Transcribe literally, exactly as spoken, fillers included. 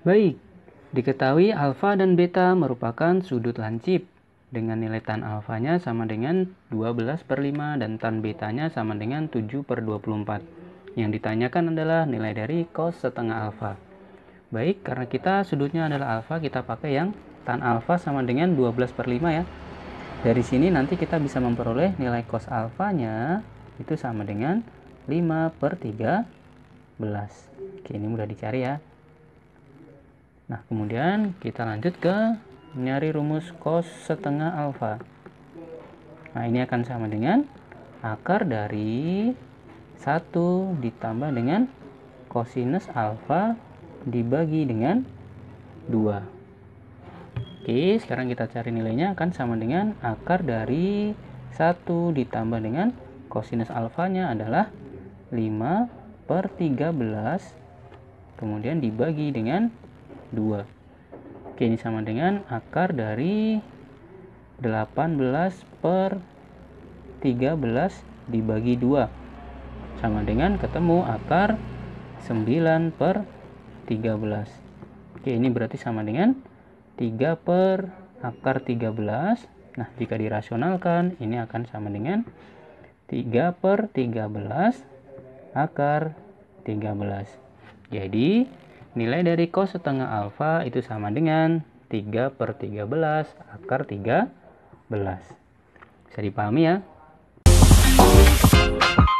Baik, diketahui alfa dan beta merupakan sudut lancip dengan nilai tan alfanya sama dengan dua belas per lima dan tan betanya sama dengan tujuh per dua puluh empat. Yang ditanyakan adalah nilai dari cos setengah alfa. Baik, karena kita sudutnya adalah alfa, kita pakai yang tan alfa sama dengan dua belas per lima ya. Dari sini nanti kita bisa memperoleh nilai cos alfanya itu sama dengan lima per tiga belas. Oke, ini mudah dicari ya. Nah, kemudian kita lanjut ke nyari rumus cos setengah alfa. Nah, ini akan sama dengan akar dari satu ditambah dengan kosinus alfa dibagi dengan dua. Oke, sekarang kita cari nilainya akan sama dengan akar dari satu ditambah dengan kosinus alfanya adalah lima per tiga belas, kemudian dibagi dengan dua. Oke, ini sama dengan akar dari delapan belas per tiga belas dibagi dua. Sama dengan ketemu akar sembilan per tiga belas. Oke, ini berarti sama dengan tiga per akar tiga belas. Nah, jika dirasionalkan, ini akan sama dengan tiga per tiga belas akar tiga belas. Jadi, nilai dari cos setengah alfa itu sama dengan tiga per tiga belas akar tiga belas. Bisa dipahami ya?